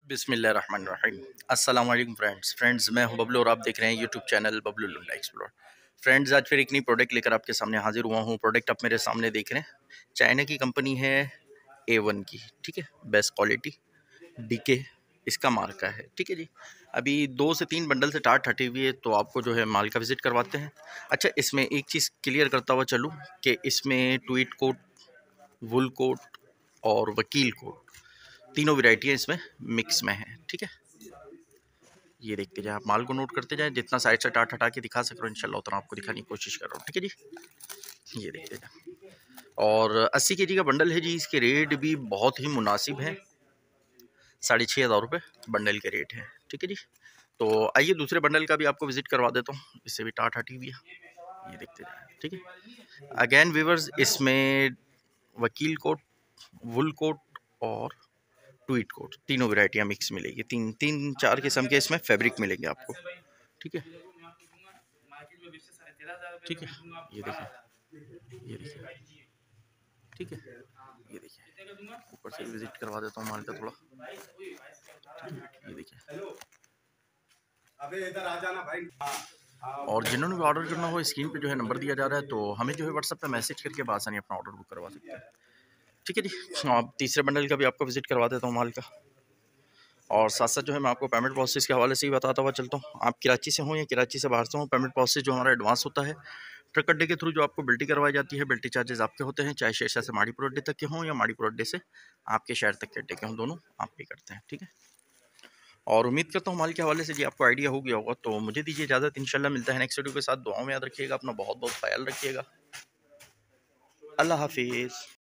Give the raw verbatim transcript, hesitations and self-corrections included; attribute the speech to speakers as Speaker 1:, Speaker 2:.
Speaker 1: बिस्मिल्लाहिर्रहमानिर्रहीम। अस्सलाम वालेकुम फ्रेंड्स फ्रेंड्स मैं हूं बबलू और आप देख रहे हैं YouTube channel Bablu Lunda explore. Friends आज फिर एक नई प्रोडक्ट लेकर आपके सामने हाजिर हुआ हूं। प्रोडक्ट आप मेरे सामने देख रहे हैं, चाइना की कंपनी है ए वन की, ठीक है, बेस्ट क्वालिटी डीके इसका मार्का है, ठीक है जी। अभी दो से तीन बंडल से टाट हटी हुई है, तो आपको जो है माल का विजिट करवाते हैं। अच्छा, इसमें एक चीज़ क्लियर करता हुआ चलूँ कि इसमें ट्वीट कोट, वुल कोट और वकील कोट तीनों वैरायटियाँ इसमें मिक्स में हैं, ठीक है। ये देखते जाए, आप माल को नोट करते जाए, जितना साइड से टाट हटा के दिखा सक रहा हूँ इंशाल्लाह उतना आपको दिखाने की कोशिश कर रहा हूँ, ठीक है जी। ये देखते जाए, और अस्सी के जी का बंडल है जी। इसके रेट भी बहुत ही मुनासिब है, साढ़े छः हज़ार रुपये बंडल के रेट हैं, ठीक है जी। तो आइए दूसरे बंडल का भी आपको विजिट करवा देता हूँ, इससे भी टाट हटी हुई है, ये देखते जाए, ठीक है। अगेन वीवर्स, इसमें वकील कोट, वुल कोट और ट्वीट कोट तीनों वैरायटियाँ मिक्स मिलेगी। तीन तीन चार किस्म के इसमें फैब्रिक मिलेंगे आपको, ठीक है। ठीक है, ये देखिए, ये देखिए, ठीक है, ये देखिए, ऊपर से विजिट करवा देता हूँ माल का थोड़ा, ये देखिए। अबे इधर आ जाना भाई। और जिन्होंने भी ऑर्डर करना हो, स्क्रीन पे जो है नंबर दिया जा रहा है, तो हमें जो है व्हाट्सएप पे मैसेज करके आसानी अपना ऑर्डर बुक करवा सकते हैं, ठीक है जी। अब तीसरे बंडल का भी आपको विजिट करवा देता हूँ माल का, और साथ साथ जो है मैं आपको पेमेंट प्रोसेस के हवाले से ही बताता हुआ चलता हूँ। आप कराची से हों या कराची से बाहर से हों, पेमेंट प्रोसेस जो हमारा एडवांस होता है, ट्रक अड्डे के थ्रू जो आपको बिल्टी करवाई जाती है, बिल्टी चार्जेस आपके होते हैं, चाहे शेरशाह से माड़ीपुर अड्डे तक के हों या माड़ीपुर अड्डे से आपके शहर तक के अड्डे के हों, दोनों आप पे करते हैं, ठीक है। और उम्मीद करता हूँ माल के हवाले से जी आपको आइडिया हो गया होगा। तो मुझे दीजिए इजाज़त, इंशाल्लाह मिलता है नेक्स्ट वीडियो के साथ। दुआओं में याद रखिएगा, अपना बहुत बहुत ख्याल रखिएगा। अल्लाह हाफिज़।